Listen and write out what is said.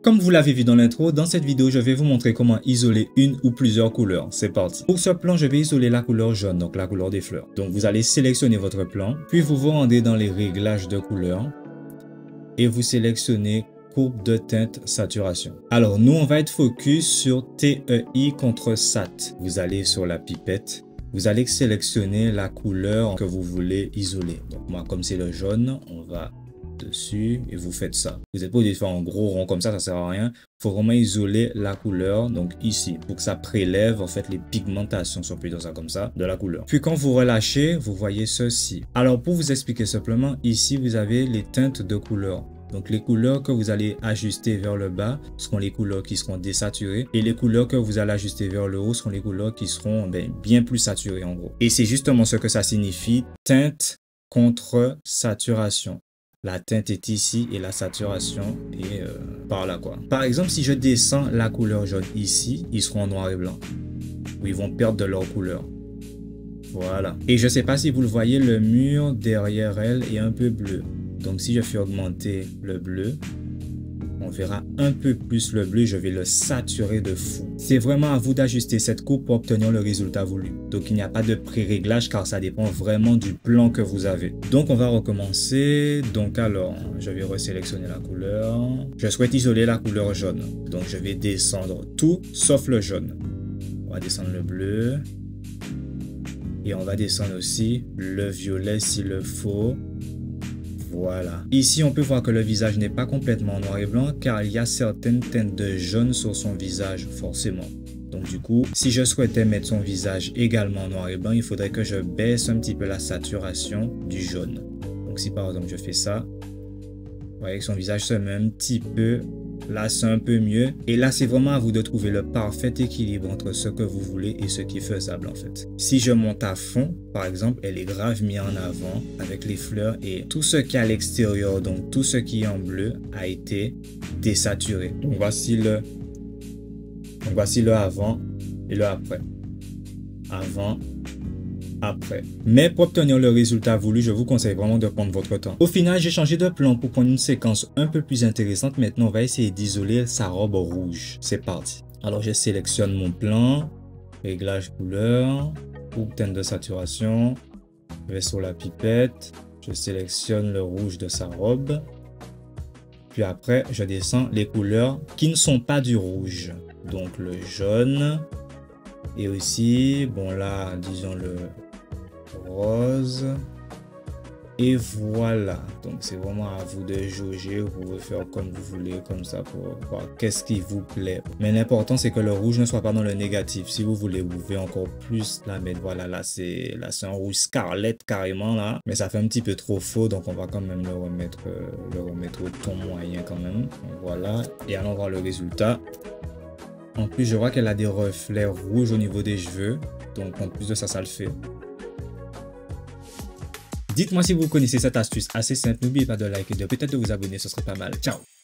Comme vous l'avez vu dans l'intro, dans cette vidéo, je vais vous montrer comment isoler une ou plusieurs couleurs. C'est parti. Pour ce plan, je vais isoler la couleur jaune, donc la couleur des fleurs. Donc vous allez sélectionner votre plan, puis vous vous rendez dans les réglages de couleurs et vous sélectionnez courbe de teinte saturation. Alors nous, on va être focus sur TEI contre SAT. Vous allez sur la pipette. Vous allez sélectionner la couleur que vous voulez isoler. Donc moi, comme c'est le jaune, on va dessus et vous faites ça. Vous n'êtes pas obligé de faire un gros rond comme ça sert à rien. Il faut vraiment isoler la couleur, donc ici, pour que ça prélève en fait les pigmentations, si on peut dire ça comme ça, de la couleur. Puis quand vous relâchez, vous voyez ceci. Alors pour vous expliquer simplement, ici vous avez les teintes de couleurs. Donc les couleurs que vous allez ajuster vers le bas seront les couleurs qui seront désaturées et les couleurs que vous allez ajuster vers le haut seront les couleurs qui seront bien plus saturées en gros. Et c'est justement ce que ça signifie, teinte contre saturation. La teinte est ici et la saturation est par là quoi. Par exemple, si je descends la couleur jaune ici, ils seront en noir et blanc. Ou ils vont perdre de leur couleur. Voilà. Et je ne sais pas si vous le voyez, le mur derrière elle est un peu bleu. Donc si je fais augmenter le bleu, on verra un peu plus le bleu, je vais le saturer de fou. C'est vraiment à vous d'ajuster cette coupe pour obtenir le résultat voulu. Donc il n'y a pas de pré-réglage car ça dépend vraiment du plan que vous avez. Donc on va recommencer. Donc alors, je vais resélectionner la couleur. Je souhaite isoler la couleur jaune. Donc je vais descendre tout sauf le jaune. On va descendre le bleu. Et on va descendre aussi le violet s'il le faut. Voilà. Ici, on peut voir que le visage n'est pas complètement noir et blanc car il y a certaines teintes de jaune sur son visage, forcément. Donc du coup, si je souhaitais mettre son visage également noir et blanc, il faudrait que je baisse un petit peu la saturation du jaune. Donc si par exemple je fais ça, vous voyez que son visage se met un petit peu. Là, c'est un peu mieux. Et là, c'est vraiment à vous de trouver le parfait équilibre entre ce que vous voulez et ce qui est faisable en fait. Si je monte à fond, par exemple, elle est grave mise en avant avec les fleurs et tout ce qui est à l'extérieur, donc tout ce qui est en bleu a été désaturé. Donc voici le avant et le après. Avant. Après. Mais pour obtenir le résultat voulu, je vous conseille vraiment de prendre votre temps. Au final, j'ai changé de plan pour prendre une séquence un peu plus intéressante. Maintenant, on va essayer d'isoler sa robe rouge. C'est parti. Alors, je sélectionne mon plan. Réglage couleur. Ou teinte de saturation. Je vais sur la pipette. Je sélectionne le rouge de sa robe. Puis après, je descends les couleurs qui ne sont pas du rouge. Donc, le jaune. Et aussi, bon là, disons le rose. Et voilà. Donc c'est vraiment à vous de jauger. Vous pouvez faire comme vous voulez, comme ça, pour voir qu'est-ce qui vous plaît. Mais l'important, c'est que le rouge ne soit pas dans le négatif. Si vous voulez, vous pouvez encore plus la mettre. Voilà, là c'est un rouge scarlett carrément là. Mais ça fait un petit peu trop faux. Donc on va quand même le remettre au ton moyen quand même. Donc, voilà. Et allons voir le résultat. En plus, je vois qu'elle a des reflets rouges au niveau des cheveux. Donc, en plus de ça, ça le fait. Dites-moi si vous connaissez cette astuce assez simple. N'oubliez pas de liker et peut-être de vous abonner. Ce serait pas mal. Ciao!